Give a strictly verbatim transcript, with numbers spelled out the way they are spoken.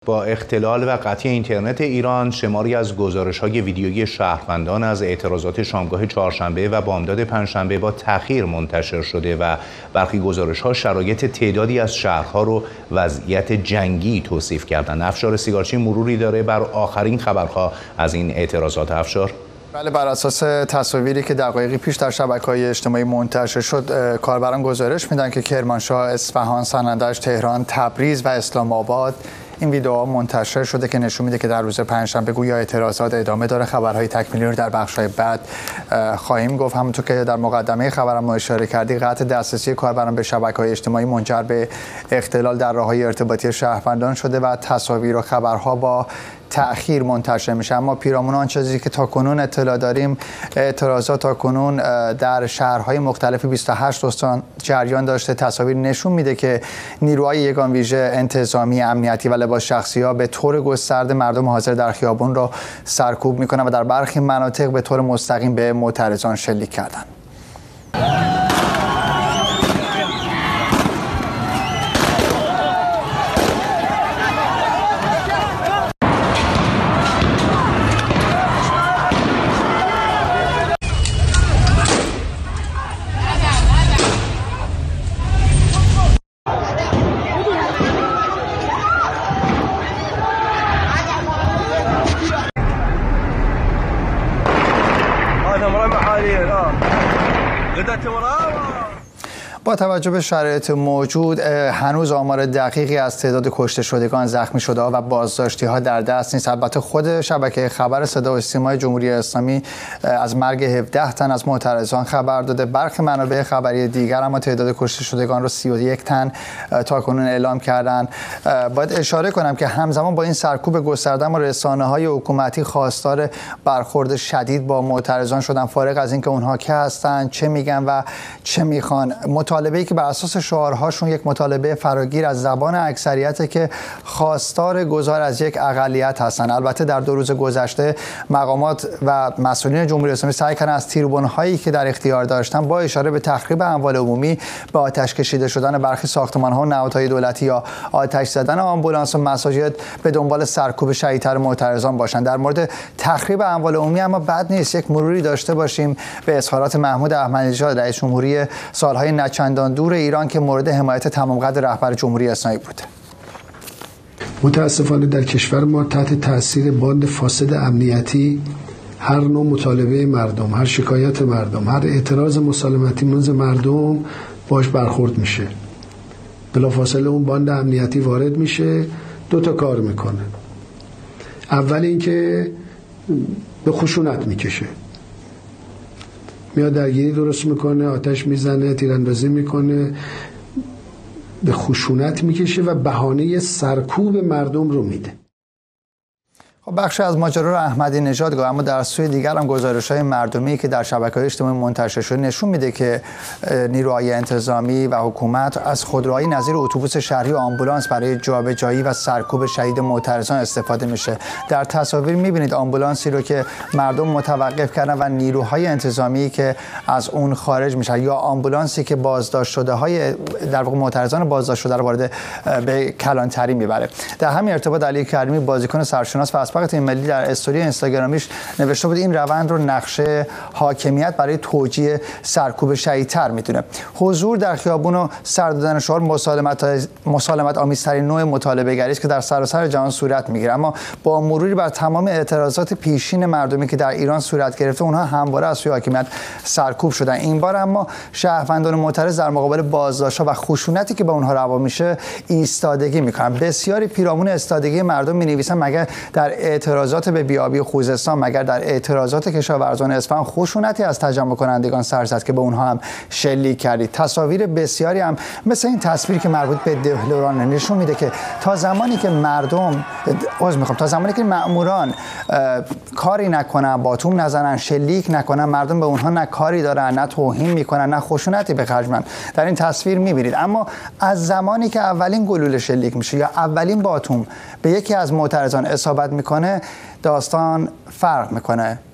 با اختلال و قطع اینترنت ایران، شماری از گزارش‌های ویدیویی شهروندان از اعتراضات شامگاه چهارشنبه و بامداد پنجشنبه با تأخیر منتشر شده و برخی گزارش‌ها شرایط تعدادی از شهرها رو وضعیت جنگی توصیف کردند. افشار سیگارچی مروری داره بر آخرین خبرها از این اعتراضات. افشار. بله، بر اساس تصاویری که دقایقی پیش در شبکه‌های اجتماعی منتشر شد، کاربران گزارش میدن که کرمانشاه، اصفهان، سنندج، تهران، تبریز و اسلام آباد این ویدئوها منتشر شده که نشون میده که در روز پنجشنبه گویا اعتراضات ادامه داره. خبرهای تکمیلی رو در بخش‌های بعد خواهیم گفت. همونطور که در مقدمه خبرم اشاره کردی، قطع دسترسی کاربران به شبکه‌های اجتماعی منجر به اختلال در راه‌های ارتباطی شهروندان شده و تصاویر و خبرها با تأخیر منتشر میشه. اما پیرامون آن چیزی که تا کنون اطلاع داریم، اعتراضات تا کنون در شهرهای مختلف بیست و هشت استان جریان داشته. تصاویر نشون میده که نیروهای یگان ویژه انتظامی، امنیتی و لباس شخصی‌ها به طور گسترده مردم حاضر در خیابان را سرکوب میکنن و در برخی مناطق به طور مستقیم به معترضان شلیک کردند. با توجه به شرایط موجود، هنوز آمار دقیقی از تعداد کشته شدگان، زخمی شده‌ها و بازداشتی ها در دست نیست. البته خود شبکه خبر صدا و سیمای جمهوری اسلامی از مرگ هفده تن از معترضان خبر داده. برخی منابع خبری دیگر اما تعداد کشته شدگان رو سی و یک تن تا کنون اعلام کردند. باید اشاره کنم که همزمان با این سرکوب گسترده اما رسانه‌های حکومتی خواستار برخورد شدید با معترضان شدن، فارغ از اینکه اونها که هستن، چه میگن و چه میخوان. مطالبه‌ای که بر اساس شعارهاشون یک مطالبه فراگیر از زبان اکثریت که خواستار گذار از یک اقلیت هستن. البته در دو روز گذشته مقامات و مسئولین جمهوری اسلامی سعی کردن از تیربارهایی که در اختیار داشتن با اشاره به تخریب اموال عمومی، به آتش کشیده شدن برخی ساختمان‌ها و نهادهای دولتی یا آتش زدن آمبولانس و مساجد به دنبال سرکوب شدیدتر معترضان باشند. در مورد تخریب اموال عمومی اما بد نیست یک مروری داشته باشیم به اظهارات محمود احمدی نژاد، رئیس جمهوری سالهای نچندان دور ایران که مورد حمایت تمام قد رهبر جمهوری اسلامی بود. متاسفانه در کشور ما تحت تاثیر باند فاسد امنیتی، هر نوع مطالبه مردم، هر شکایت مردم، هر اعتراض مسالمتی منز مردم باش برخورد میشه. بلافاصله اون باند امنیتی وارد میشه، دو تا کار میکنه. اول اینکه به خشونت میکشه، میاد درگیری درست میکنه، آتش میزنه، تیراندازی میکنه، به خشونت میکشه و بهانه سرکوب مردم رو میده. خب بخش از ماجرا رو احمدی نژاد گفت، اما در سوی دیگر هم گزارش‌های مردمی که در شبکه‌های اجتماعی منتشر شده نشون میده که نیروهای انتظامی و حکومت از خودروهای نظیر اتوبوس شهری و آمبولانس برای جابجایی و سرکوب شدید معترضان استفاده میشه. در تصاویر میبینید آمبولانسی رو که مردم متوقف کردن و نیروهای انتظامی که از اون خارج میشن، یا آمبولانسی که بازداشت شده های در واقع معترضان بازداشت شده رو وارد به کلانتری میبره. در همین ارتباط علی کریمی، بازیکن سرشناس و اسبق تیم ملی، در استوری اینستاگرامیش نوشته بود این روند رو نقشه حاکمیت برای توجیه سرکوب شدیدتر میدونه. حضور در خیابون و سر دادن شعار مسالمت مسالمت آمیزترین نوع مطالبه گری است که در سراسر جهان صورت میگیره. اما با مروری بر تمام اعتراضات پیشین مردمی که در ایران صورت گرفته، اونها همواره از سوی حاکمیت سرکوب شدن. این بار اما شهروندان معترض در مقابل بازداشت‌ها و خشونتی که به اونها روا میشه ایستادگی میکنن. بسیاری پیرامون ایستادگی مردم مینویسن مگر در اعتراضات به بیابی خوزستان، مگر در اعتراضات کشاورزان اصفهان خشونتی از تجمع کنندگان سر زد که به اونها هم شلیک کردید؟ تصاویر بسیاری هم مثل این تصویر که مربوط به دهلوران نشون میده که تا زمانی که مردم عذر میخوام تا زمانی که مأموران کاری نکنن، باتوم نزنن، شلیک نکنن، مردم به اونها نه کاری دارن، نه توهین میکنن، نه خشونتی به خرج میدن. در این تصویر میبینید. اما از زمانی که اولین گلوله شلیک میشه یا اولین باتوم به یکی از معترضان اصابت میکنه، داستان فرق میکنه.